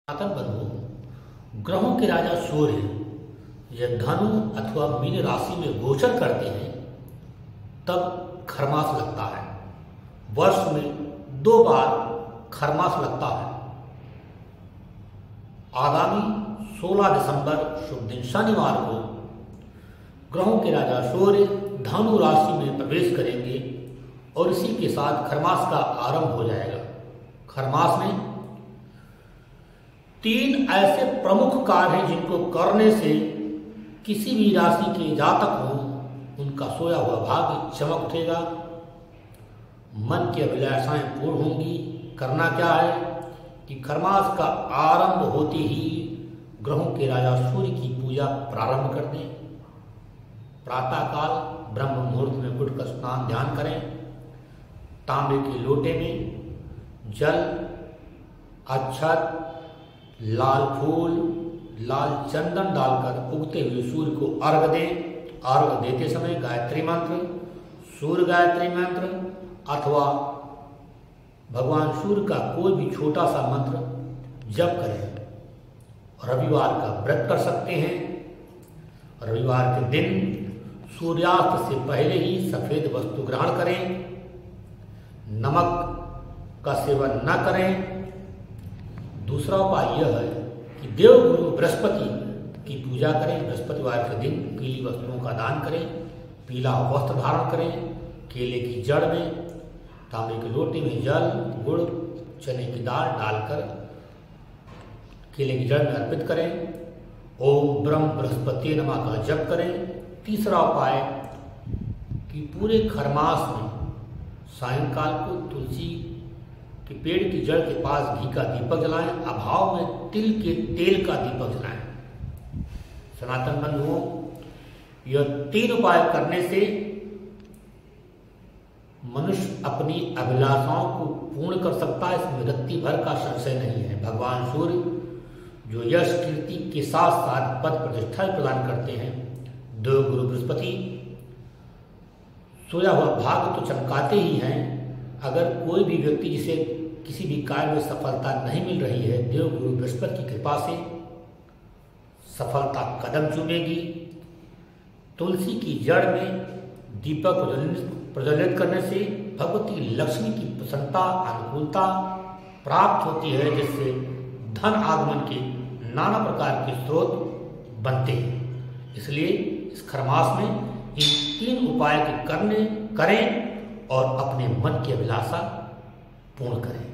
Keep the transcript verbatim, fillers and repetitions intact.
सनातन बंधु, ग्रहों के राजा सूर्य यह धनु अथवा मीन राशि में गोचर करते हैं तब खरमास लगता है। वर्ष में दो बार खरमास लगता है। आगामी सोलह दिसंबर शुभ दिन शनिवार को ग्रहों के राजा सूर्य धनु राशि में प्रवेश करेंगे और इसी के साथ खरमास का आरंभ हो जाएगा। खरमास में तीन ऐसे प्रमुख कार्य हैं जिनको करने से किसी भी राशि के जातक हो उनका सोया हुआ भाग्य चमक उठेगा, मन की अभिलाषाएं पूर्ण होंगी। करना क्या है कि खरमास का आरंभ होते ही ग्रहों के राजा सूर्य की पूजा प्रारंभ कर दें। प्रातःकाल ब्रह्म मुहूर्त में उठकर स्नान ध्यान करें। तांबे के लोटे में जल, अक्षत, लाल फूल, लाल चंदन डालकर उगते हुए सूर्य को अर्घ दें। अर्घ देते समय गायत्री मंत्र, सूर्य गायत्री मंत्र अथवा भगवान सूर्य का कोई भी छोटा सा मंत्र जप करें। रविवार का व्रत कर सकते हैं। रविवार के दिन सूर्यास्त से पहले ही सफेद वस्तु ग्रहण करें। नमक का सेवन न करें। दूसरा उपाय यह है कि देवगुरु बृहस्पति की पूजा करें। बृहस्पतिवार के दिन पीली वस्तुओं का दान करें। पीला वस्त्र धारण करें। केले की जड़ में, तांबे के लोटे में जल, गुड़, चने की दाल डालकर केले की जड़ में अर्पित करें। ओम ब्रह्म बृहस्पति नमः का जप करें। तीसरा उपाय कि पूरे खरमास में सायंकाल को तुलसी के पेड़ की जड़ के पास घी का दीपक जलाएं। अभाव में तिल के तेल का दीपक जलाएं। सनातन बंधुओं, यह तीन उपाय करने से मनुष्य अपनी अभिलाषाओं को पूर्ण कर सकता है। इसमें रत्ती भर का संशय नहीं है। भगवान सूर्य जो यश कीर्ति के साथ साथ पद प्रतिष्ठा प्रदान करते हैं, देवगुरु बृहस्पति सोया हुआ भाग तो चमकाते ही हैं। अगर कोई भी व्यक्ति जिसे किसी भी कार्य में सफलता नहीं मिल रही है, देवगुरु बृहस्पति की कृपा से सफलता कदम चूमेगी। तुलसी की जड़ में दीपक प्रज्वलित करने से भगवती लक्ष्मी की प्रसन्नता, अनुकूलता प्राप्त होती है, जिससे धन आगमन के नाना प्रकार के स्रोत बनते हैं। इसलिए इस खरमास में इन तीन उपाय के करने करें और अपने मन की अभिलाषा पूर्ण करें।